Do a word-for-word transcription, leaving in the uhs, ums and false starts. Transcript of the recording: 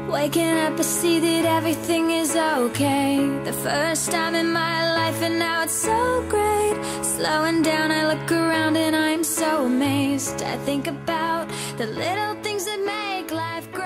Waking up I see that everything is okay. The first time in my life and now it's so great. Slowing down I look around and I'm so amazed. I think about the little things that make life great.